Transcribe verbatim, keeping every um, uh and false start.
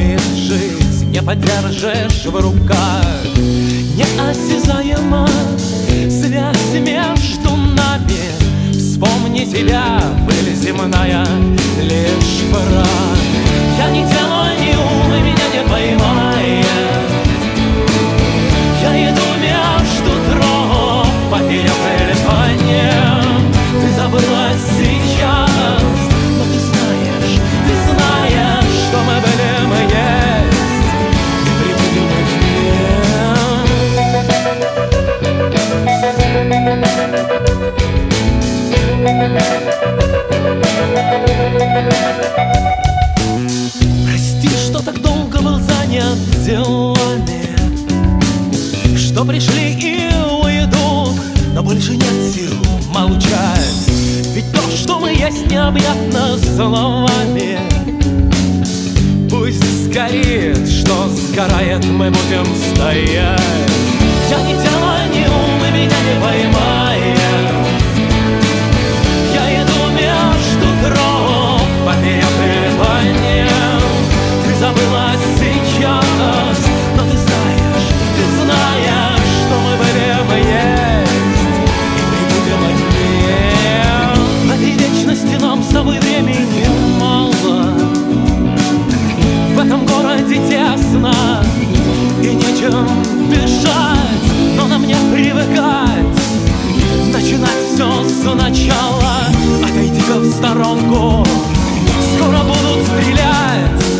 умеет жить, не подержишь в руках. Неосязаема связь между нами. Вспомни тебя, пыль земная, лишь прах. Я не делаю ни ум, и меня не поймает. Я иду между троп, поперек прилипания. Ты забыла сейчас, но ты знаешь, ты знаешь, что мы были, мы есть, и прибудем Прости, что так долго был занят делами, что пришли и уйдут, но больше нет сил молчать. Ведь то, что мы есть, необъятно словами. Пусть сгорит, что сгорает, мы будем стоять. Я не тело, не ум, и меня не поймает. Я иду между троп, поперек прилипания. Ты забыла сейчас, но ты знаешь, ты знаешь, что мы были, мы есть, и прибудем одни. В этой вечности нам с тобой времени мало. В этом городе тесно и нечем дышать, но нам не привыкать, начинать все сначала. Отойди-ка в сторонку, скоро будут стрелять.